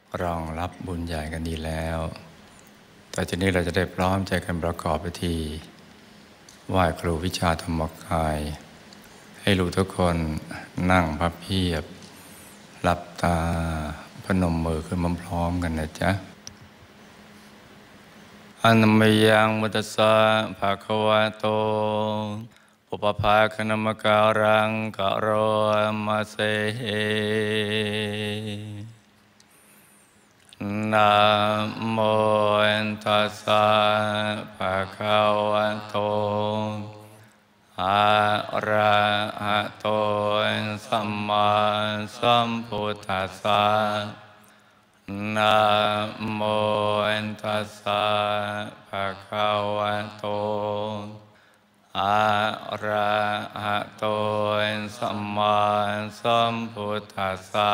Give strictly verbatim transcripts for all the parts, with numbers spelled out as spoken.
รองรับบุญใหญ่กันดีแล้วแต่ทีนี้เราจะได้พร้อมใจกันประกอบพิธีไหว้ครูวิชาธรรมกายให้ลูกทุกคนนั่งพับเพียบหลับตาพนมมือขึ้นพร้อมๆกันนะจ๊ะอะนะมะยังมุตตัสสะภะคะวะโตปุปภาคณมการังกะโรมะเสนะโมตัสสะภะคะวะโตอะระหะโตสัมมาสัมพุทธัสสะนะโมตัสสะภะคะวะโตอะระหะโตสัมมาสัมพุทธัสสะ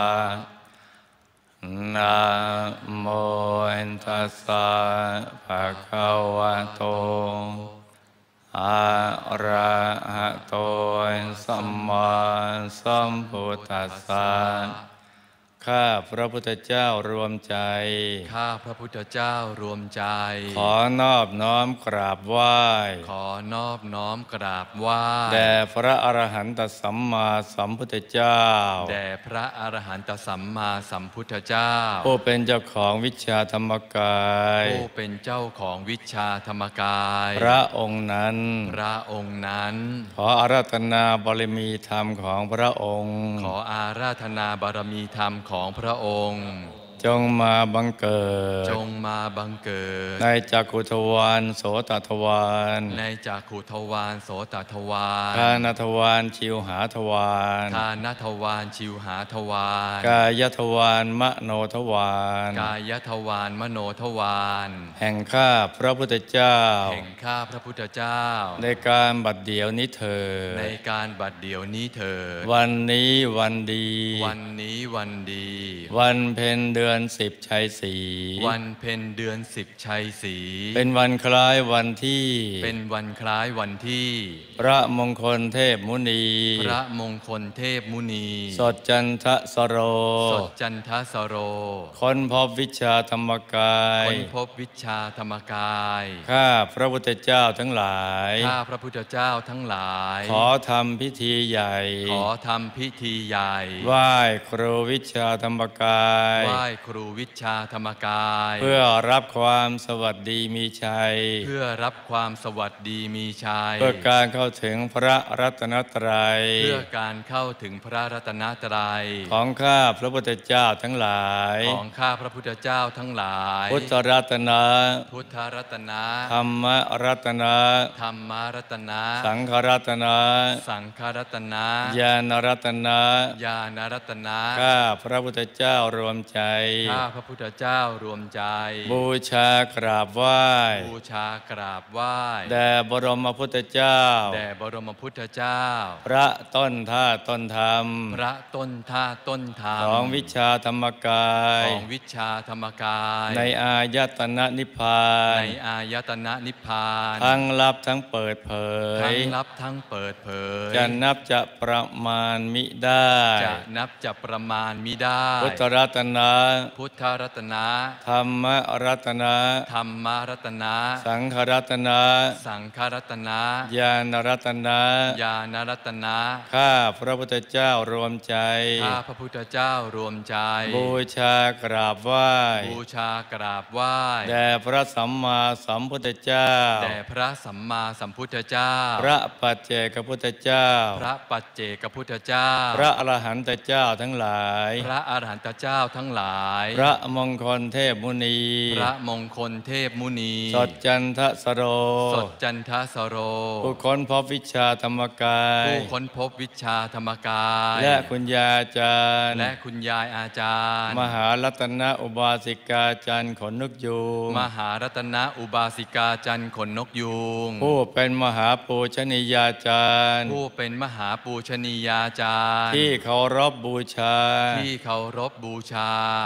นะโมตัสสะภะคะวะโตอะระหะโตสัมมาสัมพุทธัสสะข้าพระพุทธเจ้ารวมใจข้าพระพุทธเจ้ารวมใจขอนอบน้อมกราบไหว้ขอนอบน้อมกราบไหว้แด่พระอรหันตสัมมาสัมพุทธเจ้าแด่พระอรหันตสัมมาสัมพุทธเจ้าผู้เป็นเจ้าของวิชาธรรมกายผู้เป็นเจ้าของวิชาธรรมกายพระองค์นั้นพระองค์นั้นขออาราธนาบารมีธรรมของพระองค์ขออาราธนาบารมีธรรมของพระองค์จงมาบังเกิดจงมาบังเกิดในจักขุทวารโสตทวารในจักขุทวารโสตทวารคานทวารชิวหาทวารคานทวารชิวหาทวารกายทวารมโนทวารกายทวารมโนทวารแห่งข้าพระพุทธเจ้าแห่งข้าพระพุทธเจ้าในการบัดเดี๋ยวนี้เถิดในการบัดเดี๋ยวนี้เถิดวันนี้วันดีวันนี้วันดีวันเพ็ญเดือนสิบชัยศรีวันเพ็ญเดือนสิบชัยศรีเป็นวันคล้ายวันที่เป็นวันคล้ายวันที่พระมงคลเทพมุนีพระมงคลเทพมุนีสดจันทสโรสดจันทสโรค้นพบวิชาธรรมกายค้นพบวิชาธรรมกายข้าพระพุทธเจ้าทั้งหลายข้าพระพุทธเจ้าทั้งหลายขอทำพิธีใหญ่ขอทำพิธีใหญ่ไหว้ครูวิชาธรรมกายไหว้ครูวิชาธรรมกายเพื่อรับความสวัสดีมีชัยเพื่อรับความสวัสดีมีชัยเพื่อการเข้าถึงพระรัตนตรัยเพื่อการเข้าถึงพระรัตนตรัยของข้าพระพุทธเจ้าทั้งหลายของข้าพระพุทธเจ้าทั้งหลายพุทธรัตนะพุทธรัตนะธรรมรัตนะธรรมรัตนะสังฆรัตนะสังฆรัตนะญาณรัตนะญาณรัตนะข้าพระพุทธเจ้ารวมใจข้าพระพุทธเจ้ารวมใจบูชากราบไหว้บูชากราบไหว้แด่บรมพุทธเจ้าแด่บรมพุทธเจ้าพระต้นท่าต้นธรรมพระต้นท่าต้นธรรมของวิชาธรรมกายของวิชาธรรมกายในอายตนะนิพพานในอายตนะนิพพานทั้งลับทั้งเปิดเผยทั้งลับทั้งเปิดเผยจะนับจะประมาณมิได้จะนับจะประมาณมิได้พุทธรัตนะพุทธรัตนะธรรมรัตนะธรรมรัตนะสังฆรัตนะสังฆรัตนะญาณรัตนะญาณรัตนะข้าพระพุทธเจ้ารวมใจข้าพระพุทธเจ้ารวมใจบูชากราบไหว้บูชากราบไหว้แด่พระสัมมาสัมพุทธเจ้าแด่พระสัมมาสัมพุทธเจ้าพระปัจเจกพุทธเจ้าพระปัจเจกพุทธเจ้าพระอรหันตเจ้าทั้งหลายพระอรหันตเจ้าทั้งหลายพระมงคลเทพมุนีพระมงคลเทพมุนีสดจันทสโรสดจันทสโรผู้ค้นพบวิชาธรรมกายผู้ค้นพบวิชาธรรมกายและคุณยายอาจารย์และคุณยายอาจารย์มหารัตนอุบาสิกาจันทร์ขนนกยูงมหารัตนอุบาสิกาจันทร์ขนนกยูงผู้เป็นมหาปูชนียาจารย์ผู้เป็นมหาปูชนียาจารย์ที่เคารพบูชาที่เคารพบูชาขอ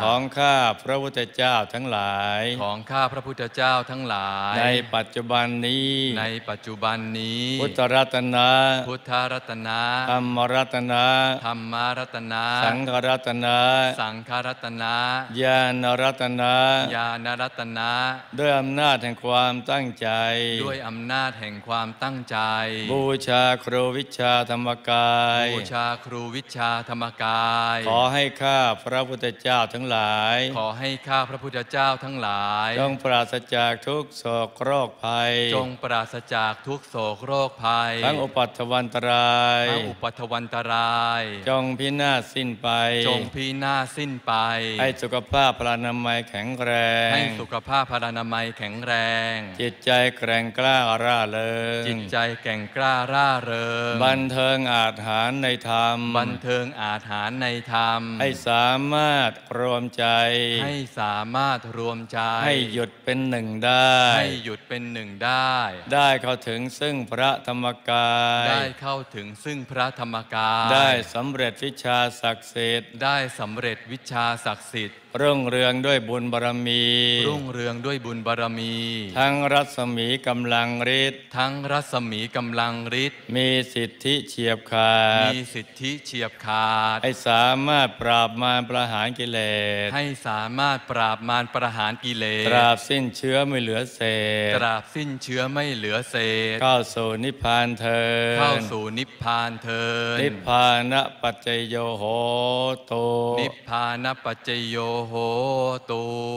ของข้าพระพุทธเจ้าทั้งหลายของข้าพระพุทธเจ้าทั้งหลายในปัจจุบันนี้ในปัจจุบันนี้พุทธรัตนะพุทธรัตนะธรรมรัตนะธรรมรัตนะสังฆรัตนะสังฆรัตนะญาณรัตนะญาณรัตนะด้วยอำนาจแห่งความตั้งใจด้วยอำนาจแห่งความตั้งใจบูชาครูวิชาธรรมกายบูชาครูวิชาธรรมกายขอให้ข้าพระพุทธเจ้าทั้งหลายขอให้ข้าพระพุทธเจ้าทั้งหลายจงปราศจากทุกโศกโรคภัยจงปราศจากทุกโศกโรคภัยทั้งอุปัตถวันตรายทั้งอุปัทวันตรายจงพินาศสิ้นไปจงพินาศสิ้นไปให้สุขภาพพลานามัยแข็งแรงให้สุขภาพพลานามัยแข็งแรงจิตใจแกร่งกล้าร่าเริงจิตใจแก่งกล้าร่าเริงบันเทิงอาจหารในธรรมบันเทิงอาถรรพ์ในธรรมให้สามารถรวมใจให้สามารถรวมใจให้หยุดเป็นหนึ่งได้ให้หยุดเป็นหนึ่งได้ได้เข้าถึงซึ่งพระธรรมกายได้เข้าถึงซึ่งพระธรรมกายได้สำเร็จวิชาศักดิ์สิทธิ์ได้สำเร็จวิชาศักดิ์สิทธิ์รุ่งเรืองด้วยบุญบารมีรุ่งเรืองด้วยบุญบารมีทั้งรัศมีกำลังฤทธิ์ทั้งรัศมีกำลังฤทธิ์มีสิทธิเฉียบขาดมีสิทธิเฉียบขาดให้สามารถปราบมารประหารกิเลสให้สามารถปราบมารประหารกิเลสตราบสิ้นเชื้อไม่เหลือเศษตราบสิ้นเชื้อไม่เหลือเศษเข้าสู่นิพพานเถิดเข้าสู่นิพพานเทินนิพพานปัจจโยโหตุนิพพานปัจจโยโหตุ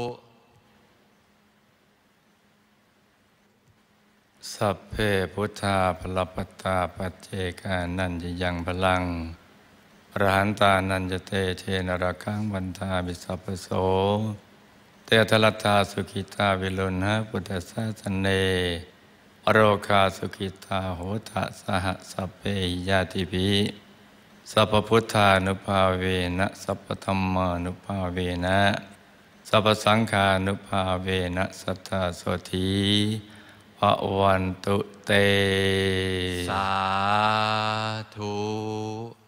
สัพเพพุทธาพลปตาปัจเจกานันจะยังพลังอรหันตานันจะเตเชนรคังวันทาบิสัพพโสเตทลัตตาสุขิตาวิลุณหะพุทธสาสเนอโรคาสุขิตาโหตะสหสัพเพหิยาติภิสัพพพุทธานุภาเวนะสัพพธัมมานุภาเวนะสัพพสังฆานุภาเวนะสัทธาโสธีภวันตุเตสาธุ